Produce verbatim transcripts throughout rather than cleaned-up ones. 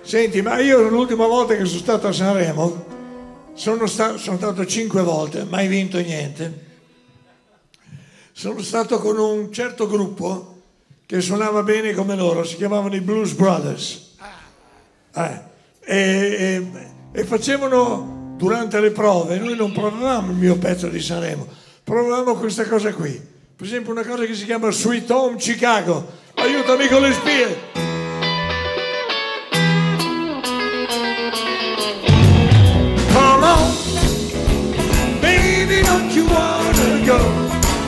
Senti, ma io l'ultima volta che sono stato a Sanremo sono, sta- sono stato cinque volte, mai vinto niente. Sono stato con un certo gruppo che suonava bene come loro, si chiamavano i Blues Brothers. Eh, e, e, e facevano durante le prove, noi non provavamo il mio pezzo di Sanremo, provavamo questa cosa qui. Per esempio una cosa che si chiama Sweet Home Chicago. Aiutami con le spie. Come on, baby, don't you wanna go?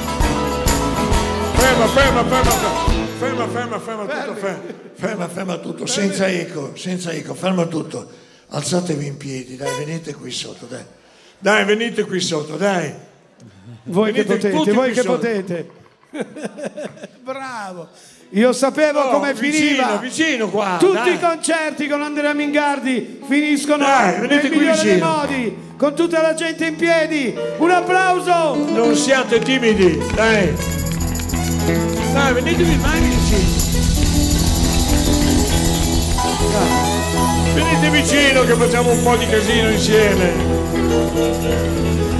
Ferma, ferma, ferma, ferma, ferma, ferma tutto, ferma, ferma, ferma tutto, senza eco, senza eco, ferma tutto. Alzatevi in piedi, dai, venite qui sotto, dai. Dai, venite qui sotto, dai. Voi venite che potete, voi che sotto. potete. Bravo. Io sapevo Oh, come vicino, finiva. Vicino qua. Tutti dai. i concerti con Andrea Mingardi finiscono Dai, venite nel qui migliore dei vicino. modi, con tutta la gente in piedi. Un applauso. Non siate timidi, dai. Dai, venitevi mai vicino. Dai. Venite vicino che facciamo un po' di casino insieme.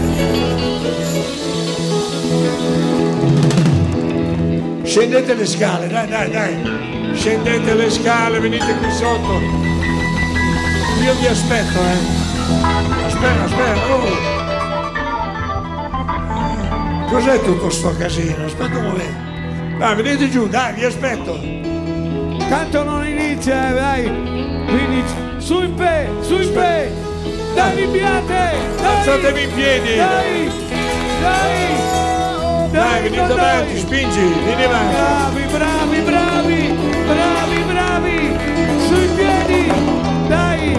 Scendete le scale, dai, dai, dai. Scendete le scale, venite qui sotto. Io vi aspetto, eh. Aspetta, aspetta. Oh. Cos'è tutto sto casino? Aspetta un momento. Dai, venite giù, dai, vi aspetto. Tanto non inizia, eh, dai. Quindi su in pe, su in pe. Dai, rimpiate. Alzatevi in piedi. Dai, dai. Dai, venite avanti, spingi, vieni avanti. Bravi, bravi, bravi, bravi, bravi. Su in piedi. Dai.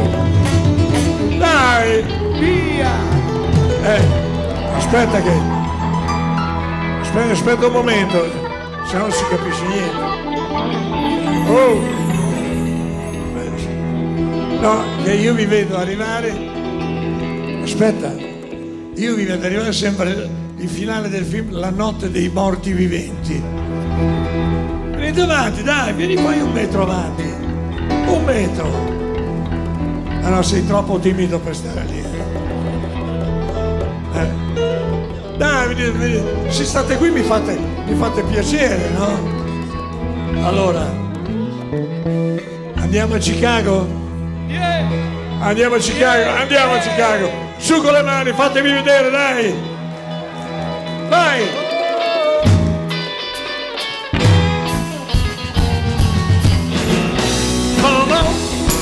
Dai. Via. Eh, aspetta che... Aspetta, aspetta un momento, se no non si capisce niente. Oh! No, che io vi vedo arrivare... Aspetta, io vi vedo arrivare sempre il finale del film La notte dei morti viventi. Venite avanti, dai, vieni poi un metro avanti. Un metro. Ah no, sei troppo timido per stare lì. Eh. Dai, venite, venite. Se state qui mi fate, mi fate piacere, no? Allora, andiamo a Chicago? Yeah. Andiamo a Chicago, Yeah. andiamo a Chicago. Su con le mani, fatevi vedere, dai. Vai. Come on,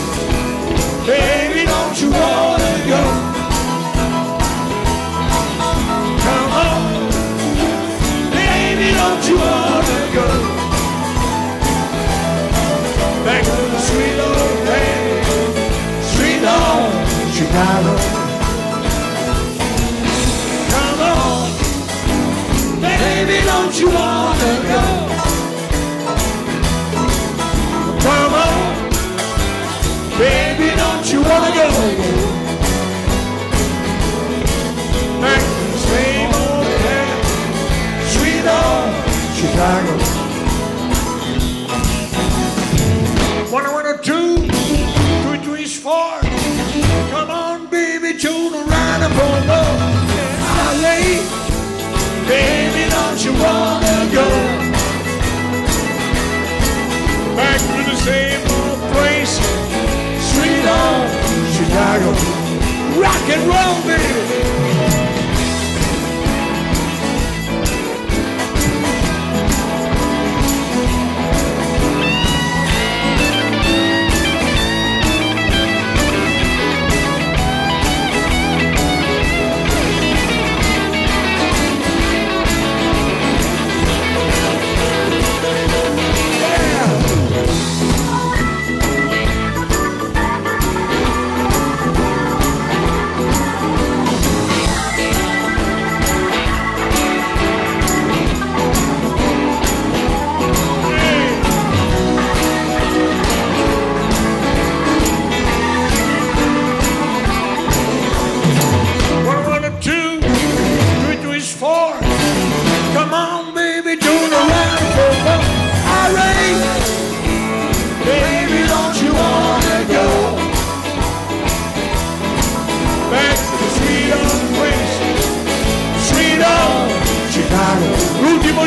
baby, don't you wanna go? Come on, baby, don't you wanna go back to the sweet old days, sweet old Chicago? Come on, baby, don't you wanna go? Come on, baby, don't you wanna go back to the same old place, sweet old Chicago? One, one, two, two, three, four. Come on, baby, tune around and for more. L A, baby, don't you wanna go back to the same old place, sweet old Chicago? Rock and roll, baby.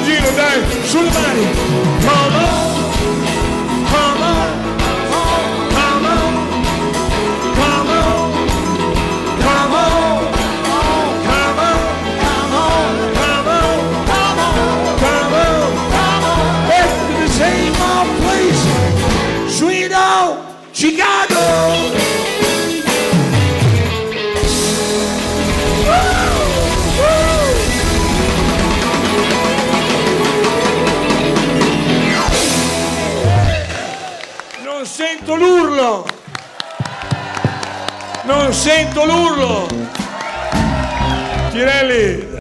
l'ultimo giro, dai, sulle mani. Come on, come on, come on, come on, come on, come on, come on, come on, come on, come on, back to the same old place, sweet old Chicago. Non sento l'urlo! Non sento l'urlo! Tirelli!